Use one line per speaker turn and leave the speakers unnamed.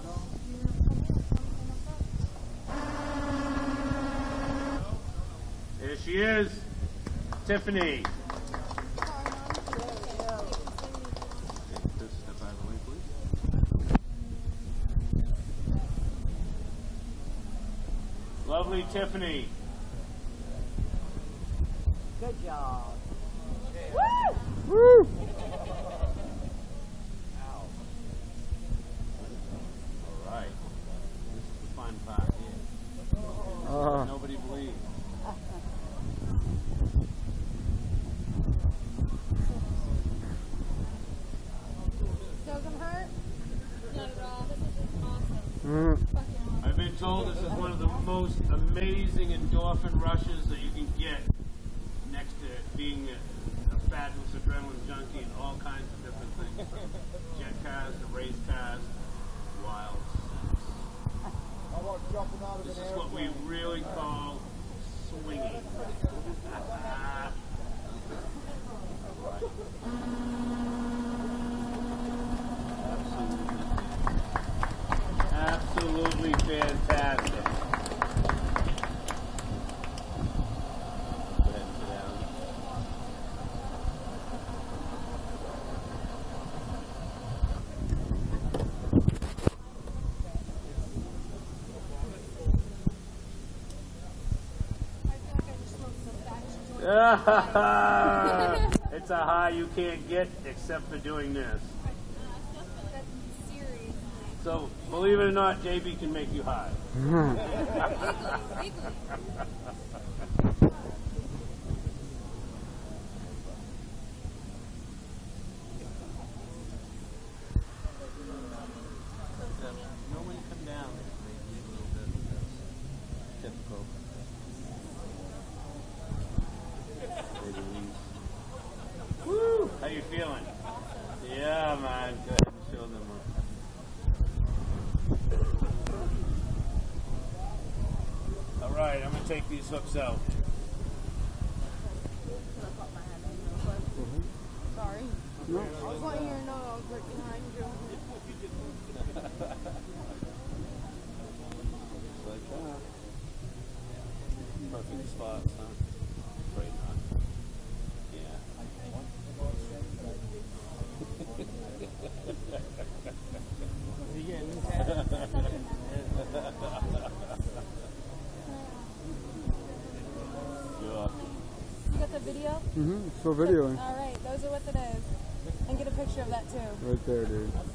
There she is, Tiffany. Lovely Tiffany.
Good job.
Woo! Woo!
All right. This is the fun part here. Nobody believes.
Doesn't hurt? Not at all. This is awesome.
I've been told this is one of the most amazing endorphin rushes that you can get next to being a fabulous adrenaline junkie and all kinds of different things, from jet cars to race cars, wild sex. This is what we really call swinging. Absolutely fantastic. Go ahead and sit down. It's a high you can't get except for doing this. So, believe it or not, JB can make you high. Nobody come down. Typical. Woo! How you feeling? Yeah, man. Good. Show them up. All right, I'm going to take these hooks out.
Sorry.
No.
I was letting you know I was right behind you.
Just like that. Perfect spots, huh? Right on. Yeah.
You got the video?
Still videoing.
All right, those are what it is. And get a picture of that too.
Right there, dude.